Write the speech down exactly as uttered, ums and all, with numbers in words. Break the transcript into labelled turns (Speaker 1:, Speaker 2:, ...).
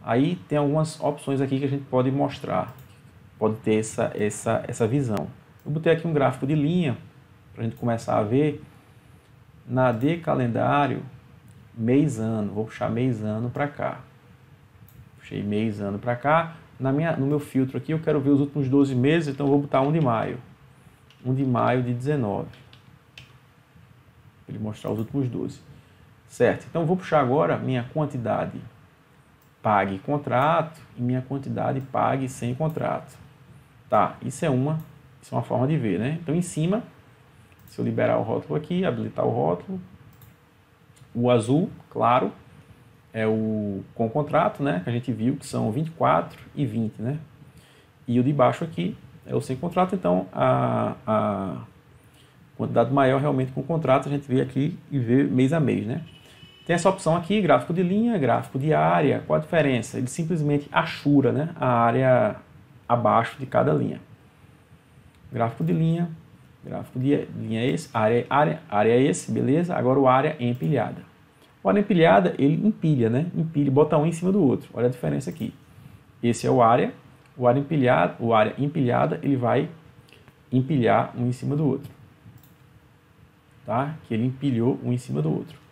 Speaker 1: Aí tem algumas opções aqui que a gente pode mostrar, pode ter essa, essa, essa visão. Eu botei aqui um gráfico de linha, para a gente começar a ver. Na de calendário, mês ano, vou puxar mês ano para cá. Puxei mês ano para cá. Na minha, no meu filtro aqui eu quero ver os últimos doze meses, então eu vou botar um de maio. um de maio de dezenove. Para ele mostrar os últimos doze. Certo, então eu vou puxar agora minha quantidade pague contrato e minha quantidade pague sem contrato. Tá, isso é uma, isso é uma forma de ver, né? Então em cima, se eu liberar o rótulo aqui, habilitar o rótulo, o azul, claro, é o com contrato, né? Que a gente viu que são vinte e quatro e vinte, né? E o de baixo aqui é o sem contrato, então a, a quantidade maior realmente com contrato a gente vê aqui e vê mês a mês, né? Tem essa opção aqui, gráfico de linha, gráfico de área. Qual a diferença? Ele simplesmente achura, né, a área abaixo de cada linha. Gráfico de linha, gráfico de linha é esse, área, área, área é esse, beleza? Agora o área empilhada. O área empilhada, ele empilha, né? Empilha, bota um em cima do outro. Olha a diferença aqui. Esse é o área, o área empilhada, o área empilhada, ele vai empilhar um em cima do outro. Tá? Que ele empilhou um em cima do outro.